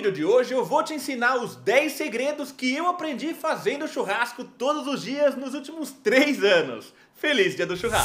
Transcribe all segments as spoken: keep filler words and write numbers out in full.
vídeo de hoje eu vou te ensinar os dez segredos que eu aprendi fazendo churrasco todos os dias nos últimos três anos. Feliz Dia do Churrasco!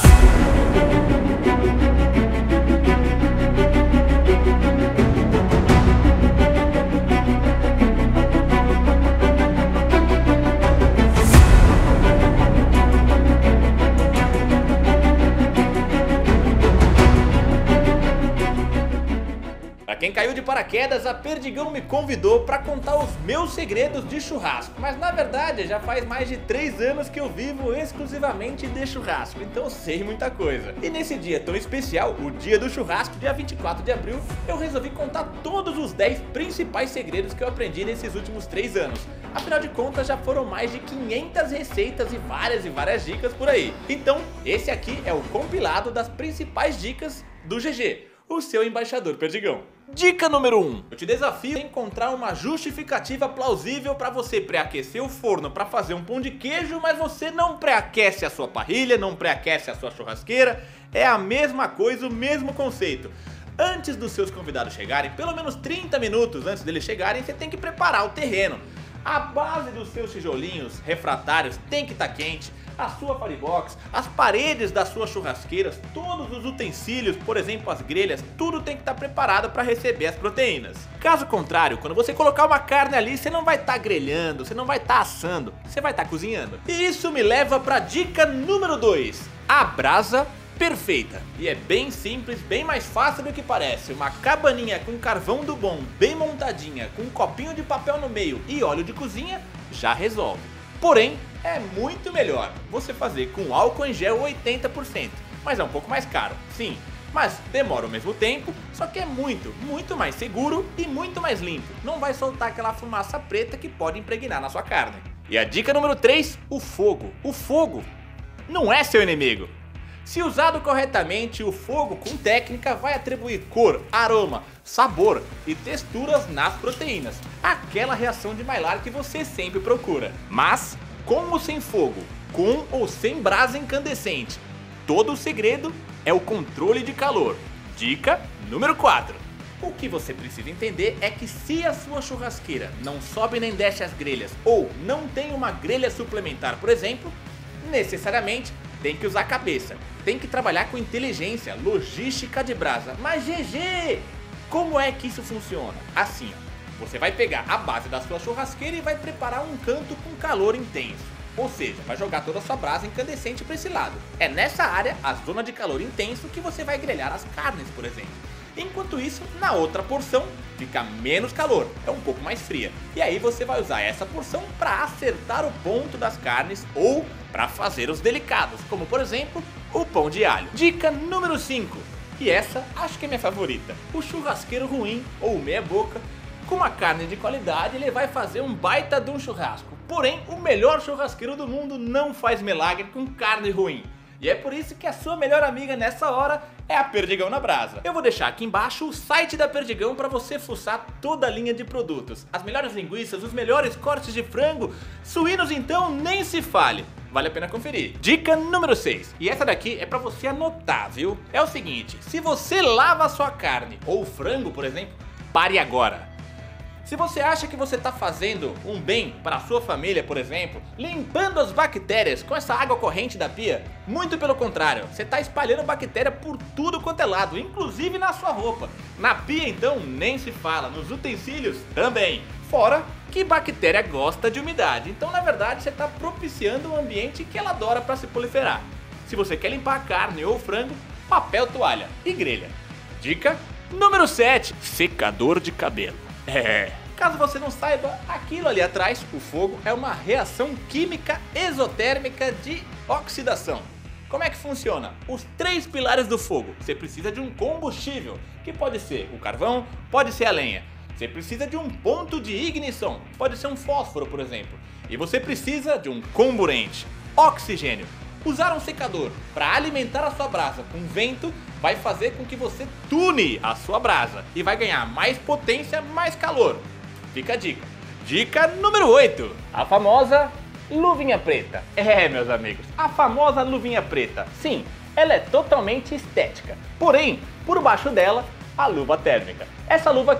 Quem caiu de paraquedas, a Perdigão me convidou para contar os meus segredos de churrasco. Mas na verdade já faz mais de três anos que eu vivo exclusivamente de churrasco, então eu sei muita coisa. E nesse dia tão especial, o dia do churrasco, dia vinte e quatro de abril, eu resolvi contar todos os dez principais segredos que eu aprendi nesses últimos três anos. Afinal de contas já foram mais de quinhentas receitas e várias e várias dicas por aí. Então esse aqui é o compilado das principais dicas do G G, o seu embaixador Perdigão. Dica número um. Eu te desafio a encontrar uma justificativa plausível para você pré-aquecer o forno para fazer um pão de queijo, mas você não pré-aquece a sua parrilha, não pré-aquece a sua churrasqueira. É a mesma coisa, o mesmo conceito. Antes dos seus convidados chegarem, pelo menos trinta minutos antes deles chegarem, você tem que preparar o terreno. A base dos seus tijolinhos refratários tem que estar quente, a sua firebox, as paredes das suas churrasqueiras, todos os utensílios, por exemplo as grelhas, tudo tem que estar preparado para receber as proteínas. Caso contrário, quando você colocar uma carne ali, você não vai estar grelhando, você não vai estar assando, você vai estar cozinhando. E isso me leva para a dica número dois, a brasa perfeita. E é bem simples, bem mais fácil do que parece. Uma cabaninha com carvão do bom, bem montadinha, com um copinho de papel no meio e óleo de cozinha, já resolve. Porém, é muito melhor você fazer com álcool em gel oitenta por cento, mas é um pouco mais caro, sim, mas demora o mesmo tempo, só que é muito, muito mais seguro e muito mais limpo. Não vai soltar aquela fumaça preta que pode impregnar na sua carne. E a dica número três, o fogo. O fogo não é seu inimigo. Se usado corretamente, o fogo com técnica vai atribuir cor, aroma, sabor e texturas nas proteínas. Aquela reação de Maillard que você sempre procura. Mas, com ou sem fogo, com ou sem brasa incandescente, todo o segredo é o controle de calor. Dica número quatro. O que você precisa entender é que se a sua churrasqueira não sobe nem desce as grelhas ou não tem uma grelha suplementar, por exemplo, necessariamente tem que usar a cabeça, tem que trabalhar com inteligência, logística de brasa. Mas G G, como é que isso funciona? Assim, ó, você vai pegar a base da sua churrasqueira e vai preparar um canto com calor intenso. Ou seja, vai jogar toda a sua brasa incandescente para esse lado. É nessa área, a zona de calor intenso, que você vai grelhar as carnes, por exemplo. Enquanto isso, na outra porção, fica menos calor, é um pouco mais fria. E aí você vai usar essa porção para acertar o ponto das carnes ou para fazer os delicados, como por exemplo, o pão de alho. Dica número cinco. E essa acho que é minha favorita. O churrasqueiro ruim ou meia boca, com uma carne de qualidade, ele vai fazer um baita de um churrasco. Porém, o melhor churrasqueiro do mundo não faz milagre com carne ruim. E é por isso que a sua melhor amiga nessa hora é a Perdigão na Brasa. Eu vou deixar aqui embaixo o site da Perdigão para você fuçar toda a linha de produtos. As melhores linguiças, os melhores cortes de frango, suínos então nem se fale. Vale a pena conferir. Dica número seis. E essa daqui é para você anotar, viu? É o seguinte, se você lava a sua carne ou frango, por exemplo, pare agora. Se você acha que você está fazendo um bem para a sua família, por exemplo, limpando as bactérias com essa água corrente da pia, muito pelo contrário, você está espalhando bactéria por tudo quanto é lado, inclusive na sua roupa. Na pia então nem se fala, nos utensílios também. Fora que bactéria gosta de umidade, então na verdade você está propiciando um ambiente que ela adora para se proliferar. Se você quer limpar a carne ou o frango, papel toalha e grelha. Dica número sete, secador de cabelo. É, caso você não saiba, aquilo ali atrás, o fogo, é uma reação química exotérmica de oxidação. Como é que funciona? Os três pilares do fogo. Você precisa de um combustível, que pode ser o carvão, pode ser a lenha. Você precisa de um ponto de ignição, pode ser um fósforo, por exemplo. E você precisa de um comburente, oxigênio. Usar um secador para alimentar a sua brasa com vento vai fazer com que você tune a sua brasa e vai ganhar mais potência, mais calor. Fica a dica. Dica número oito. A famosa luvinha preta. É, meus amigos, a famosa luvinha preta. Sim, ela é totalmente estética. Porém, por baixo dela, a luva térmica. Essa luva aqui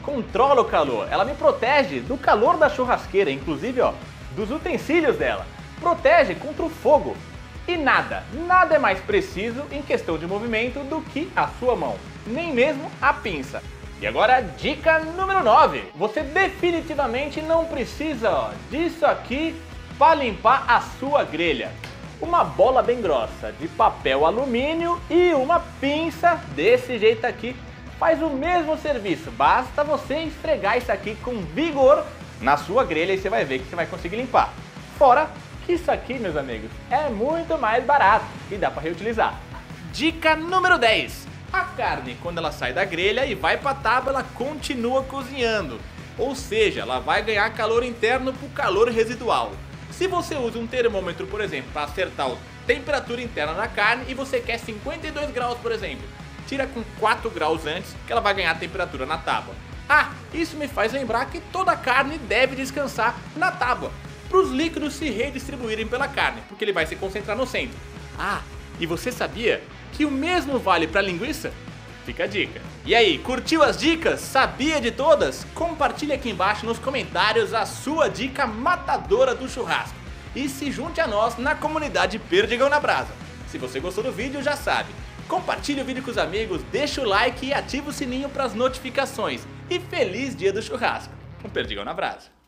controla o calor, ela me protege do calor da churrasqueira, inclusive ó, dos utensílios dela, protege contra o fogo. E nada, nada é mais preciso em questão de movimento do que a sua mão, nem mesmo a pinça. E agora dica número nove, você definitivamente não precisa ó, disso aqui para limpar a sua grelha. Uma bola bem grossa de papel alumínio e uma pinça desse jeito aqui faz o mesmo serviço, basta você esfregar isso aqui com vigor na sua grelha e você vai ver que você vai conseguir limpar. Fora que isso aqui, meus amigos, é muito mais barato e dá para reutilizar. Dica número dez. A carne, quando ela sai da grelha e vai para a tábua, ela continua cozinhando. Ou seja, ela vai ganhar calor interno por calor residual. Se você usa um termômetro, por exemplo, para acertar a temperatura interna da carne e você quer cinquenta e dois graus, por exemplo, tira com quatro graus antes que ela vai ganhar temperatura na tábua. Ah, isso me faz lembrar que toda carne deve descansar na tábua, para os líquidos se redistribuírem pela carne, porque ele vai se concentrar no centro. Ah, e você sabia que o mesmo vale para linguiça? Fica a dica. E aí, curtiu as dicas? Sabia de todas? Compartilhe aqui embaixo nos comentários a sua dica matadora do churrasco. E se junte a nós na comunidade Perdigão na Brasa. Se você gostou do vídeo, já sabe. Compartilhe o vídeo com os amigos, deixa o like e ativa o sininho para as notificações. E feliz dia do churrasco, com Perdigão na Brasa.